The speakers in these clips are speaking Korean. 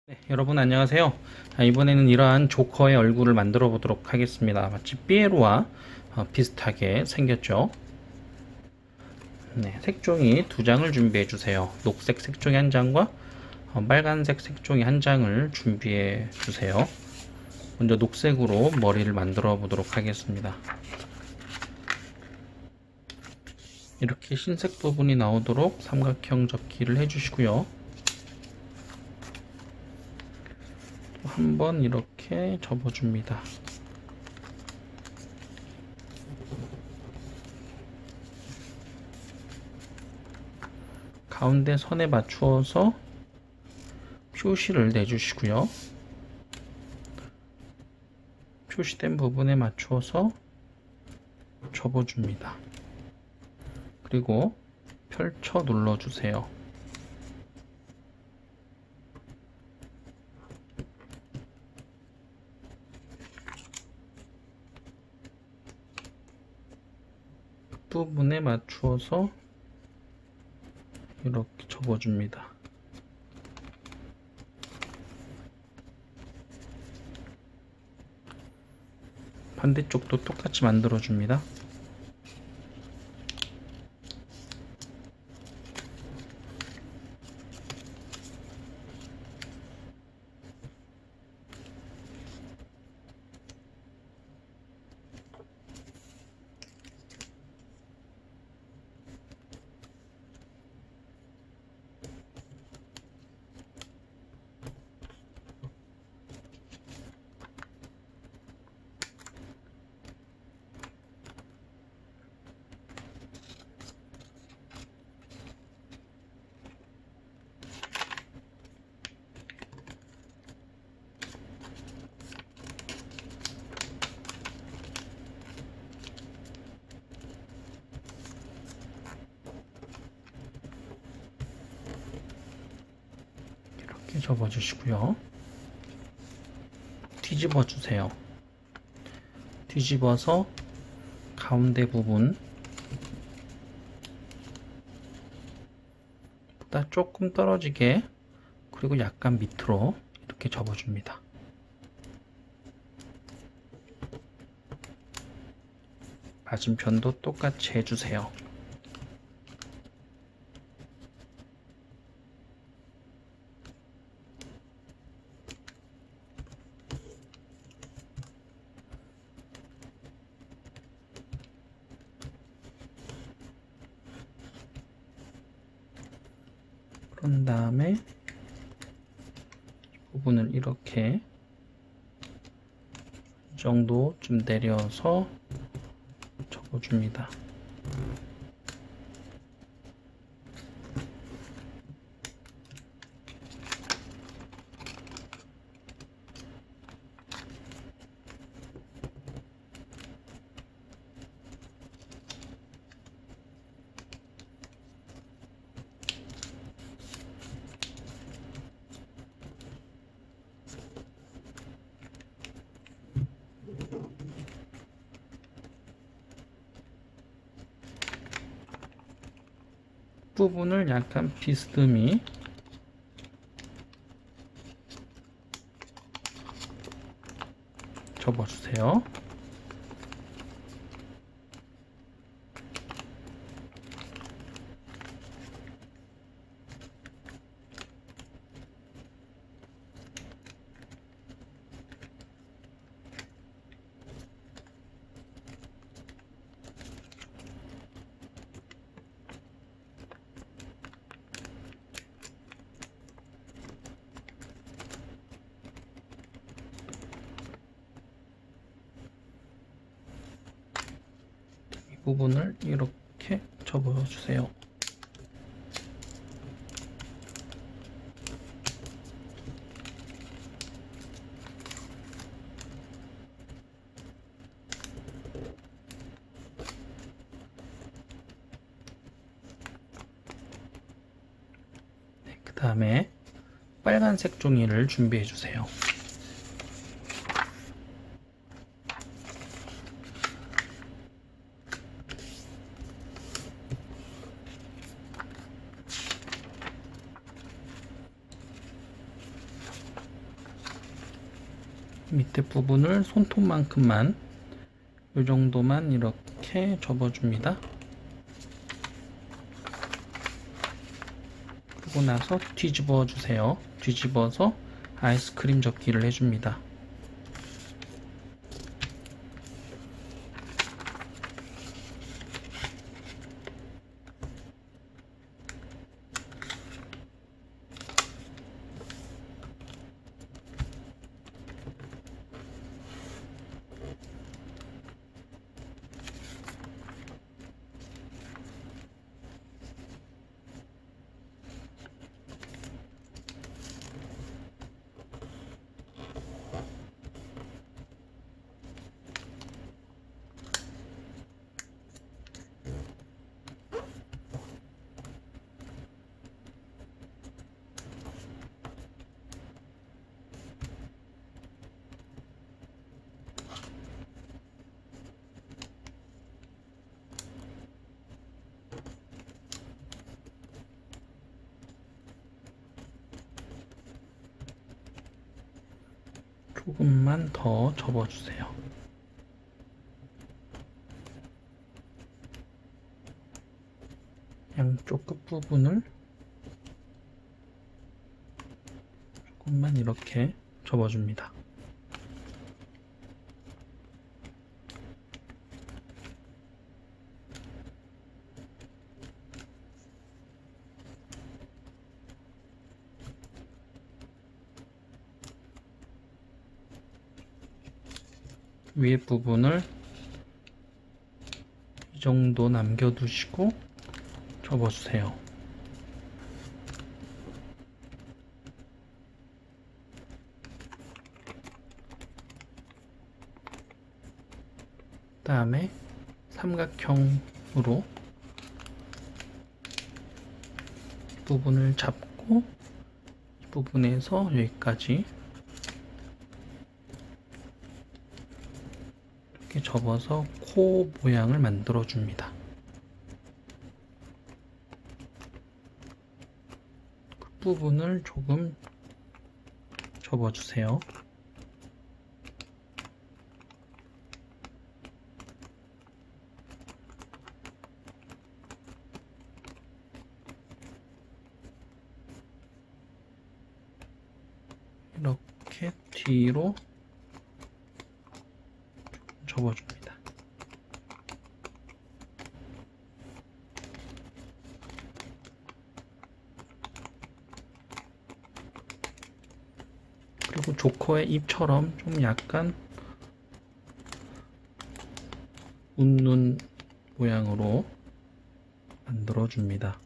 네, 여러분 안녕하세요. 이번에는 이러한 조커의 얼굴을 만들어 보도록 하겠습니다. 마치 삐에로와 비슷하게 생겼죠. 네, 색종이 두 장을 준비해 주세요. 녹색 색종이 한 장과 빨간색 색종이 한 장을 준비해 주세요. 먼저 녹색으로 머리를 만들어 보도록 하겠습니다. 이렇게 흰색 부분이 나오도록 삼각형 접기를 해주시고요. 한번 이렇게 접어줍니다. 가운데 선에 맞추어서 표시를 내주시고요. 표시된 부분에 맞추어서 접어줍니다. 그리고 펼쳐 눌러주세요. 끝부분에 맞추어서 이렇게 접어줍니다. 반대쪽도 똑같이 만들어줍니다. 이렇게 접어주시고요. 뒤집어 주세요. 뒤집어서 가운데 부분 보다 조금 떨어지게, 그리고 약간 밑으로 이렇게 접어줍니다. 맞은편도 똑같이 해주세요. 그런 다음에 부분을 이렇게 이 정도 좀 내려서 접어줍니다. 부분을 약간 비스듬히 접어주세요. 부분을 이렇게 접어주세요. 네, 그 다음에 빨간색 종이를 준비해 주세요. 밑에 부분을 손톱만큼만 이 정도만 이렇게 접어줍니다. 그리고 나서 뒤집어 주세요. 뒤집어서 아이스크림 접기를 해줍니다. 조금만 더 접어주세요. 양쪽 끝부분을 조금만 이렇게 접어줍니다. 위에 부분을 이 정도 남겨두시고 접어주세요. 그 다음에 삼각형으로 이 부분을 잡고 이 부분에서 여기까지 이렇게 접어서 코 모양을 만들어 줍니다. 그 부분을 조금 접어주세요. 이렇게 뒤로 접어줍니다. 그리고 조커의 입처럼 좀 약간 웃는 모양으로 만들어줍니다.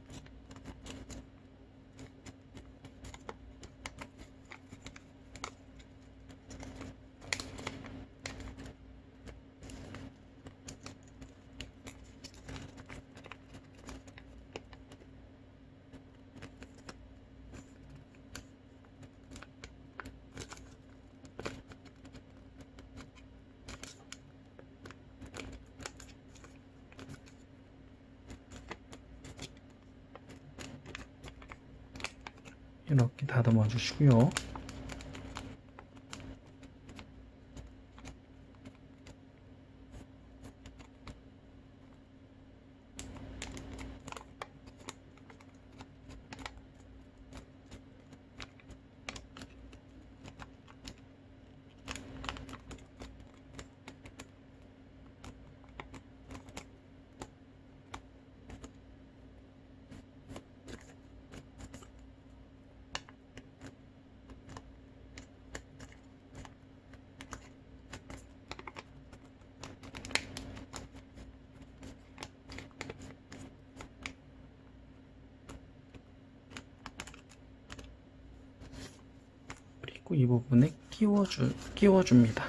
이렇게 다듬어 주시고요. 이 부분에 끼워줍니다.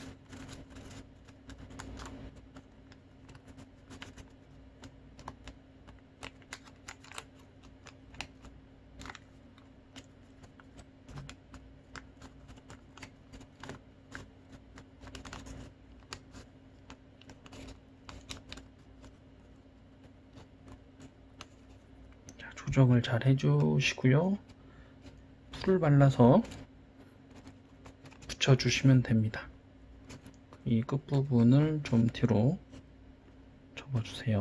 자, 조정을 잘 해주시고요. 풀을 발라서 붙여주시면 됩니다. 이 끝부분을 좀 뒤로 접어주세요.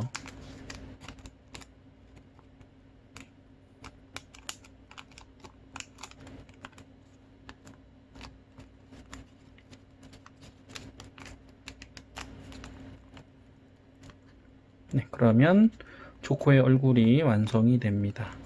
네, 그러면 조코의 얼굴이 완성이 됩니다.